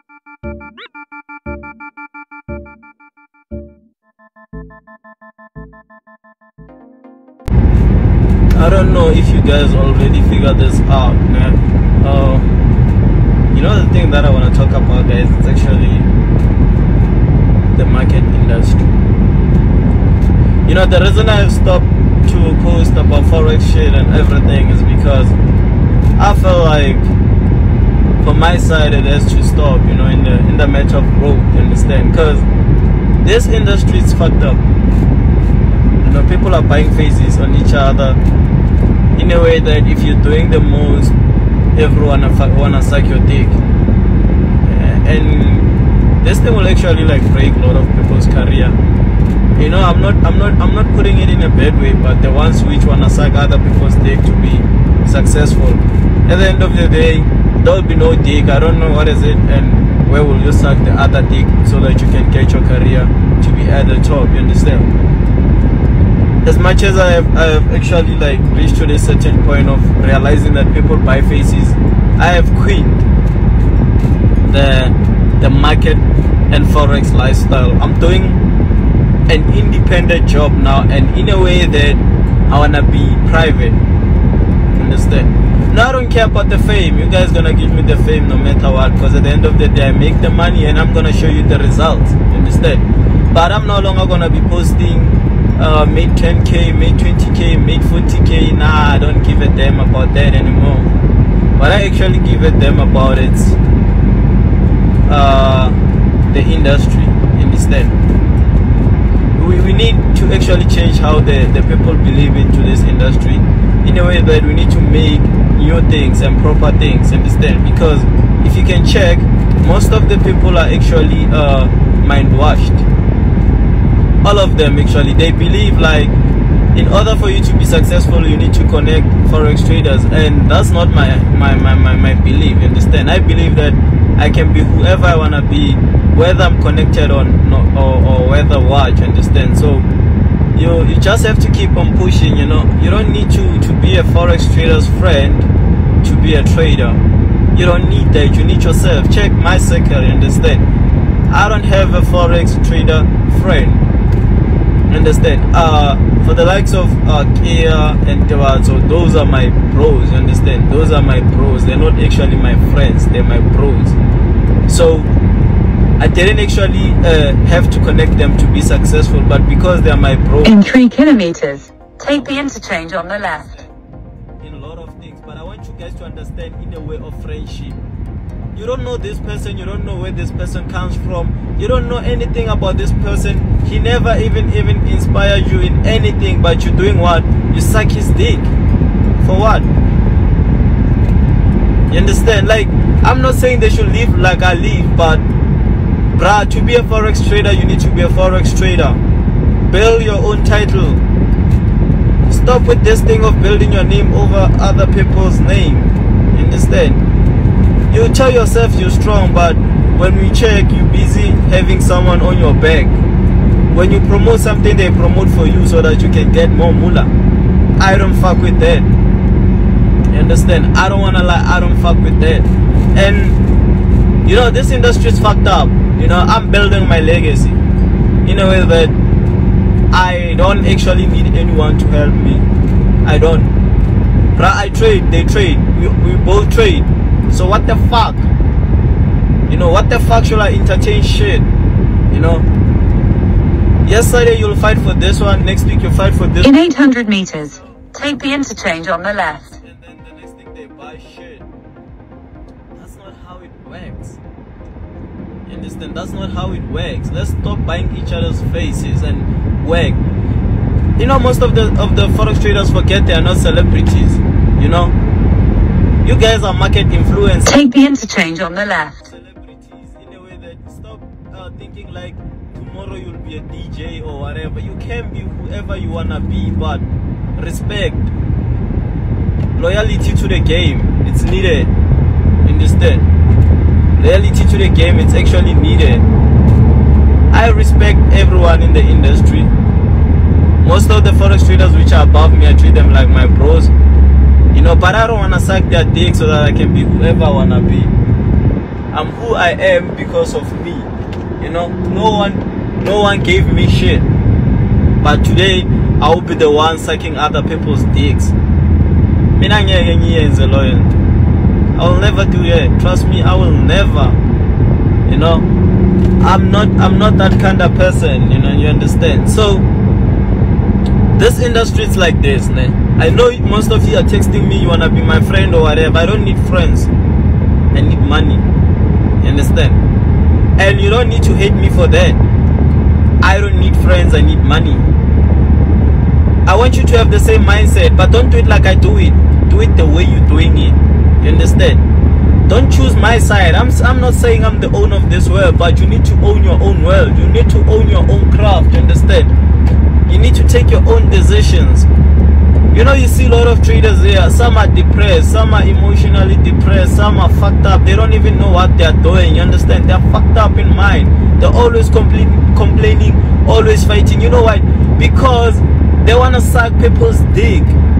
I don't know if you guys already figured this out, man. You know the thing that I want to talk about, guys, it's actually the market industry. You know, the reason I have stopped to post about forex shit and everything is because I feel like for my side it has to stop, you know, in the matter of growth, you understand? Because this industry is fucked up. You know, people are buying faces on each other in a way that if you're doing the most, everyone wanna suck your dick. And this thing will actually like break a lot of people's career. You know, I'm not putting it in a bad way, but the ones which wanna suck other people's dick to be successful, at the end of the day there'll be no dick. I don't know what is it and where will you suck the other dick so that you can get your career to be at the top, you understand? As much as I have actually like reached to this certain point of realizing that people buy faces, I have quit the market and forex lifestyle. I'm doing an independent job now, and in a way that I wanna be private. Understand? Now I don't care about the fame. You guys gonna give me the fame no matter what, because at the end of the day I make the money and I'm gonna show you the results. Understand? But I'm no longer gonna be posting made 10k, made 20k, made 40k. Nah, I don't give a damn about that anymore. What I actually give a damn about it's the industry. Understand? We need to actually change how the people believe into this industry in a way that we need to make new things and proper things. Understand? Because if you can check, most of the people are actually mind washed. All of them actually, they believe like in order for you to be successful you need to connect forex traders, and that's not my belief. Understand? I believe that I can be whoever I wanna be, whether I'm connected or whether what. Understand? So you just have to keep on pushing. You know, you don't need to be a forex trader's friend to be a trader. You don't need that. You need yourself. Check my circle. Understand? I don't have a forex trader friend. Understand? For the likes of Kia and Tewazo, those are my bros. Understand? Those are my bros. They're not actually my friends, they're my bros. So I didn't actually have to connect them to be successful, but because they're my bros. In 3 kilometers, take the interchange on the left. In a lot of things, but I want you guys to understand in a way of friendship. You don't know this person, you don't know where this person comes from, you don't know anything about this person. He never even inspired you in anything, but you're doing what? You suck his dick. For what? You understand? Like, I'm not saying they should live like I live, but bruh, to be a forex trader you need to be a forex trader. Build your own title. Stop with this thing of building your name over other people's name. You understand? You tell yourself you're strong, but when we check, you're busy having someone on your back. When you promote something, they promote for you so that you can get more moolah. I don't fuck with that. You understand? I don't wanna lie, I don't fuck with that. And you know, this industry is fucked up. You know, I'm building my legacy in a way that I don't actually need anyone to help me. I don't. Bruh, I trade, they trade, we both trade. So what the fuck? You know, what the fuck should I entertain shit? You know, yesterday you'll fight for this one, next week you'll fight for this. In 800 meters, take the interchange on the left. And then the next thing they buy shit. That's not how it works. You understand? That's not how it works. Let's stop buying each other's faces and work. You know, most of the forex traders forget they are not celebrities. You know, you guys are market influencers. Take the interchange on the left. Celebrities in a way that stop thinking like tomorrow you'll be a DJ or whatever. You can be whoever you wanna be, but respect, loyalty to the game, it's needed. Understand? Loyalty to the game, it's actually needed. I respect everyone in the industry. Most of the forex traders which are above me, I treat them like my bros. You know, but I don't wanna suck their dick so that I can be whoever I wanna be. I'm who I am because of me. You know, no one gave me shit. But today, I will be the one sucking other people's dicks. I will never do that. Trust me, I will never. You know, I'm not that kind of person. You know, you understand? So this industry is like this, man. I know most of you are texting me, you wanna be my friend or whatever. I don't need friends. I need money. You understand? And you don't need to hate me for that. I don't need friends, I need money. I want you to have the same mindset, but don't do it like I do it. Do it the way you're doing it. You understand? Don't choose my side. I'm not saying I'm the owner of this world, but you need to own your own world. You need to own your own craft. You understand? You need to take your own decisions. You know, you see a lot of traders here. Some are depressed, some are emotionally depressed, some are fucked up. They don't even know what they're doing. You understand? They're fucked up in mind. They're always complaining, always fighting. You know why? Because they want to suck people's dick.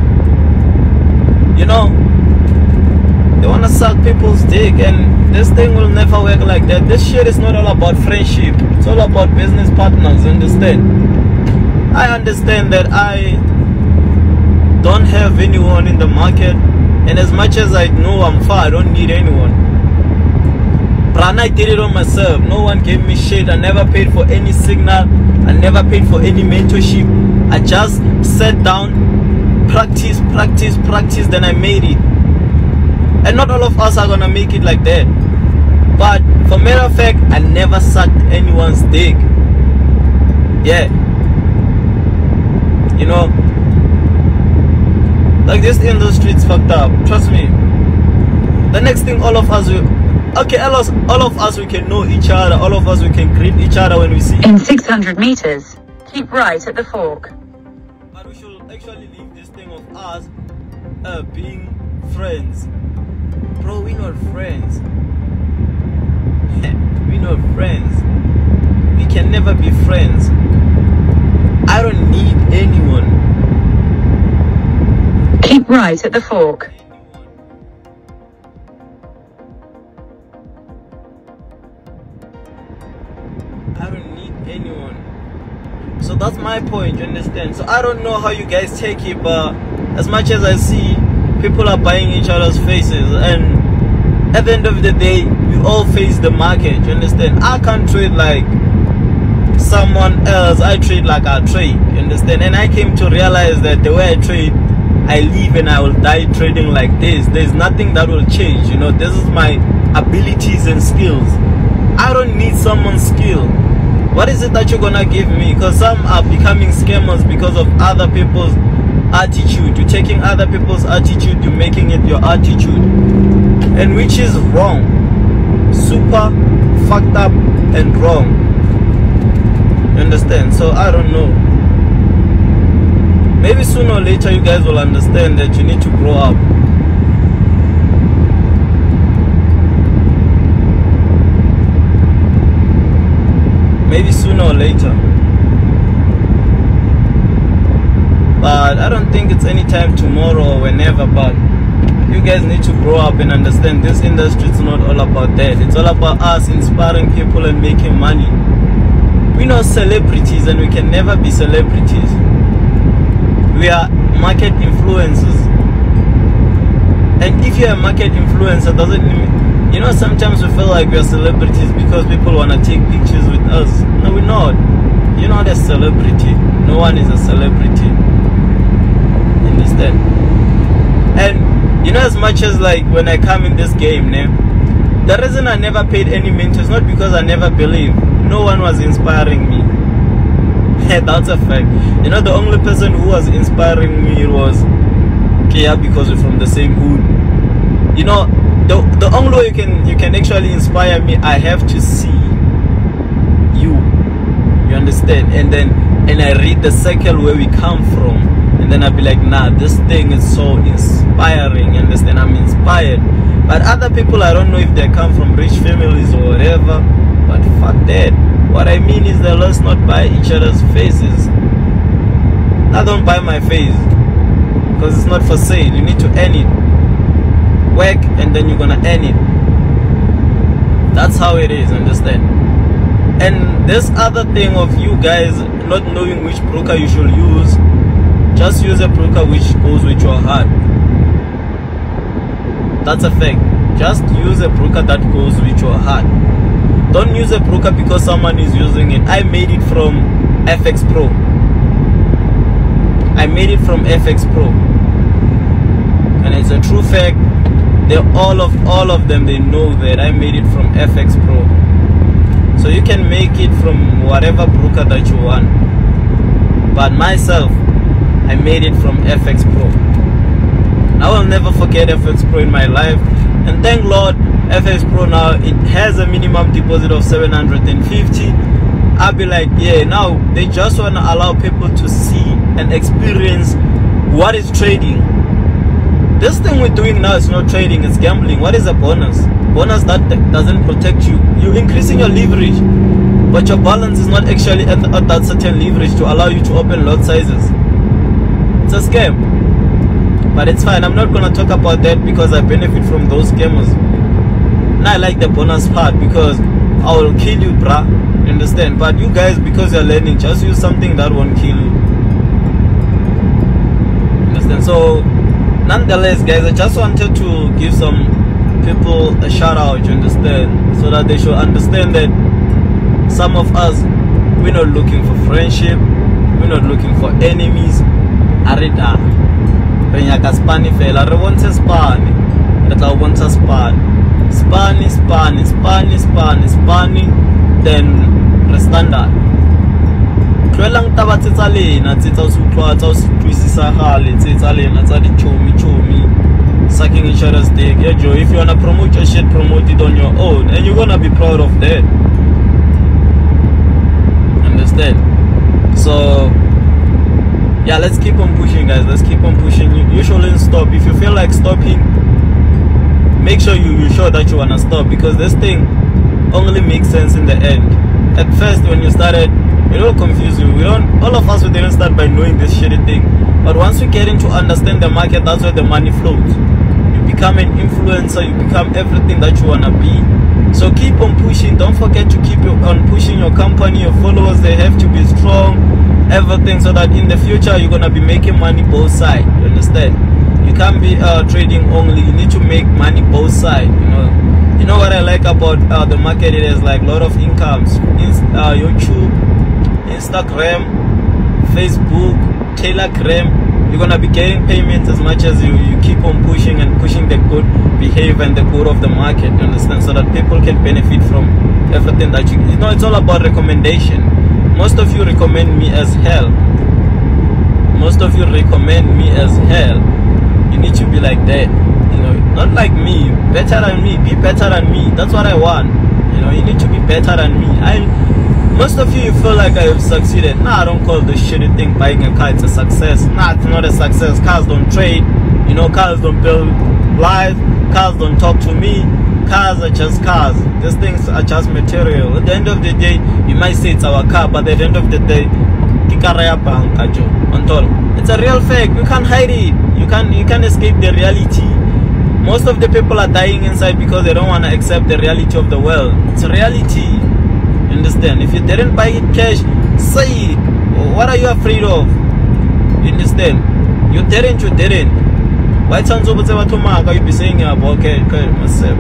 You know, they want to suck people's dick, and this thing will never work like that. This shit is not all about friendship. It's all about business partners. Understand? I understand that I don't have anyone in the market, and as much as I know I'm far, I don't need anyone. But I did it on myself. No one gave me shit. I never paid for any signal. I never paid for any mentorship. I just sat down, practice, then I made it. And not all of us are gonna make it like that. But for matter of fact, I never sucked anyone's dick. Yeah. You know, like this industry is fucked up. Trust me. The next thing, all of us will, okay, all of us, we can know each other. All of us, we can greet each other when we see. In 600 meters, keep right at the fork. But we should actually leave this thing of us being friends. Bro, we're not friends. We're not friends. We can never be friends. I don't need anyone. Keep right at the fork. I don't need anyone. So that's my point, you understand? So I don't know how you guys take it, but as much as I see people are buying each other's faces, and at the end of the day, we all face the market, you understand? I can't trade like someone else. I trade like I trade, you understand? And I came to realize that the way I trade, I live and I will die trading like this. There's nothing that will change, you know. This is my abilities and skills. I don't need someone's skill. What is it that you're gonna give me? Because some are becoming scammers because of other people's attitude. You're taking other people's attitude, you're making it your attitude, and which is wrong. Super fucked up and wrong. You understand? So I don't know. Maybe sooner or later you guys will understand that you need to grow up. Maybe sooner or later. But I don't think it's anytime tomorrow or whenever, but you guys need to grow up and understand this industry is not all about that. It's all about us inspiring people and making money. We're not celebrities and we can never be celebrities. We are market influencers. And if you're a market influencer, doesn't mean, you know, sometimes we feel like we are celebrities because people want to take pictures with us. No, we're not. You're not a celebrity. No one is a celebrity. Understand? And you know, as much as like when I come in this game, the reason I never paid any mentors, not because I never believed. No one was inspiring me. That's a fact. You know, the only person who was inspiring me was Kia, because we're from the same hood. You know, the only way you can actually inspire me, I have to see you. You understand? And I read the circle where we come from, and then I'll be like, nah, this thing is so inspiring. You understand? I'm inspired. But other people, I don't know if they come from rich families or whatever, but fuck that. What I mean is that let's not buy each other's faces. I don't buy my face, because it's not for sale. You need to earn it. Work and then you're gonna earn it. That's how it is, understand? And this other thing of you guys not knowing which broker you should use, just use a broker which goes with your heart. That's a fact. Just use a broker that goes with your heart. Don't use a broker because someone is using it. I made it from FX Pro. I made it from FX Pro, and it's a true fact. They're all of them, they know that I made it from FX Pro. So you can make it from whatever broker that you want, but myself, I made it from FX Pro. I will never forget FX Pro in my life, and thank Lord FX Pro now it has a minimum deposit of 750. I'll be like, yeah, now they just want to allow people to see and experience what is trading. This thing we're doing now is not trading, it's gambling. What is a bonus? Bonus that doesn't protect you. You're increasing your leverage, but your balance is not actually at that certain leverage to allow you to open lot sizes. It's a scam, but it's fine. I'm not gonna talk about that because I benefit from those scammers. And I like the bonus part because I will kill you, bruh. Understand? But you guys, because you're learning, just use something that won't kill you. Understand? So nonetheless, guys, I just wanted to give some people a shout out, you understand, so that they should understand that some of us, we're not looking for friendship, we're not looking for enemies. Arida renyaka spani fela re bontshe spani, re tla bontsha spani, then re standard tloelang taba tsa lena tsa o sutlwa tsa o twisisa gale tsa lena tsa di chomi sucking each other's dick. Yeah, Joe, if you wanna promote your shit, promote it on your own, and you're gonna be proud of that. Understand? So yeah, let's keep on pushing, guys. Let's keep on pushing. You shouldn't stop. If you feel like stopping, make sure you're sure that you wanna stop, because this thing only makes sense in the end. At first, when you started, it will confuse you. All of us, we didn't start by knowing this shitty thing, but once we get into understand the market, that's where the money flows. You become an influencer, you become everything that you wanna be. So keep on pushing. Don't forget to keep on pushing your company, your followers. They have to be strong, everything, so that in the future you're gonna be making money both sides. You understand? You can't be trading only. You need to make money both sides. You know what I like about the market? It is like a lot of incomes. YouTube, Instagram, Facebook, Telegram. You're gonna be getting payments as much as you keep on pushing and pushing the good behavior and the good of the market. You understand? So that people can benefit from everything that you know. It's all about recommendation. Most of you recommend me as hell. You need to be like that. Not like me, better than me, be better than me. That's what I want. You need to be better than me. Most of you feel like I have succeeded. Nah, I don't call this shitty thing buying a car it's a success. Nah, it's not a success. Cars don't trade. Cars don't build life. Cars don't talk to me. Cars are just cars. These things are just material. At the end of the day, you might say it's our car, but at the end of the day, it's a real fact. You can't hide it. You can't escape the reality. Most of the people are dying inside because they don't want to accept the reality of the world. It's a reality. Understand? If you didn't buy it cash, say it. What are you afraid of? You understand? You didn't. Why chance over you be saying about myself?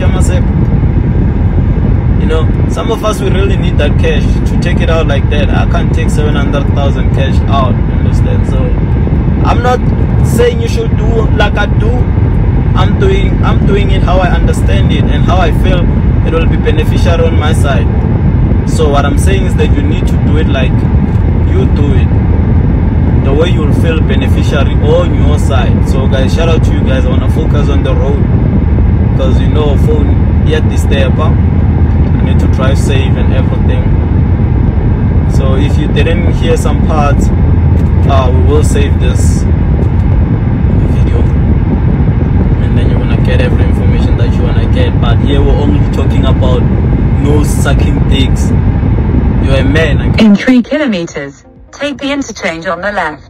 Some of us, we really need that cash to take it out like that. I can't take 700,000 cash out. Understand? So I'm not saying you should do like I do. I'm doing it how I understand it and how I feel it will be beneficial on my side. So what I'm saying is that you need to do it like you do it, the way you'll feel beneficiary on your side. So guys, shout out to you guys. I want to focus on the road because phone yet this step up. I need to drive safe and everything. So if you didn't hear some parts, we will save this video and then you're gonna get every information that you wanna get. But here we're only talking about no sucking dicks. You're a man. In 3 kilometers, take the interchange on the left.